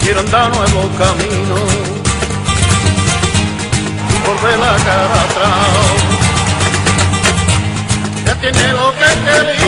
quiero andar nuevos caminos y volver la cara atrás. Ya tiene lo que quería.